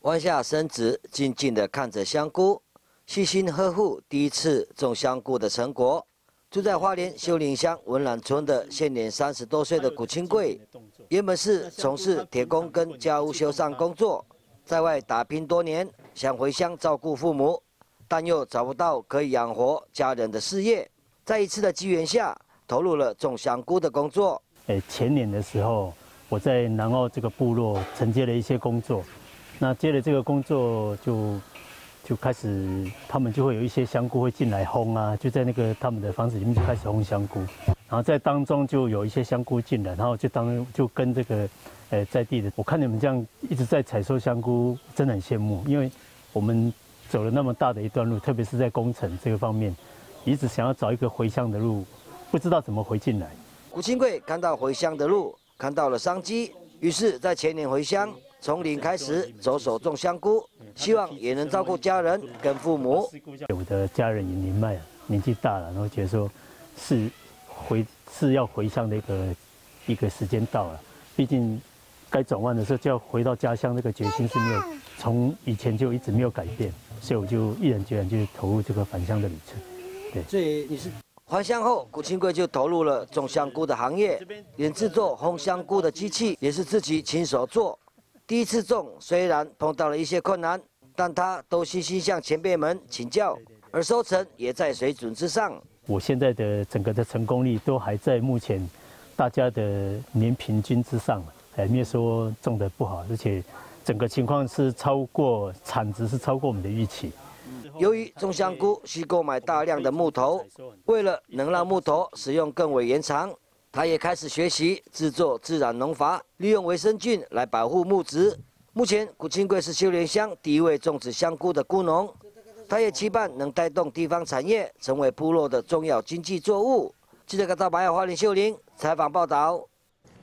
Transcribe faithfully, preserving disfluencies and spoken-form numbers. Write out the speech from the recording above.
弯下身子，静静地看着香菇，细心呵护第一次种香菇的成果。住在花莲秀林乡文兰村的现年三十多岁的古清贵，原本是从事铁工跟家务修缮工作，在外打拼多年，想回乡照顾父母，但又找不到可以养活家人的事业。在一次的机缘下，投入了种香菇的工作。 诶，前年的时候，我在南澳这个部落承接了一些工作，那接了这个工作就。就开始，他们就会有一些香菇会进来烘啊，就在那个他们的房子里面就开始烘香菇，然后在当中就有一些香菇进来，然后就当就跟这个，呃，在地的，我看你们这样一直在采收香菇，真的很羡慕，因为我们走了那么大的一段路，特别是在工程这个方面，一直想要找一个回乡的路，不知道怎么回进来。 古清贵看到回乡的路，看到了商机，于是，在前年回乡。从零开始走手种香菇，希望也能照顾家人跟父母。 有的家人也年迈，年纪大了，然后觉得说是回是要回乡的一个一个时间到了。毕竟该转弯的时候就要回到家乡，这个决心是没有从以前就一直没有改变，所以我就毅然决然就投入这个返乡的旅程。对， 所以你是还乡后，古清贵就投入了种香菇的行业，连制作烘香菇的机器也是自己亲手做。第一次种，虽然碰到了一些困难，但他都细心向前辈们请教，而收成也在水准之上。 我现在的整个的成功率都还在目前大家的年平均之上，还没有说种得不好，而且整个情况是超过产值是超过我们的预期。 由于种香菇需购买大量的木头，为了能让木头使用更为延长。他也开始学习制作自然农法，利用微生菌来保护木质。目前，古清贵是秀莲乡第一位种植香菇的菇农，他也期盼能带动地方产业，成为部落的重要经济作物。记者到白海花莲秀林采访报道。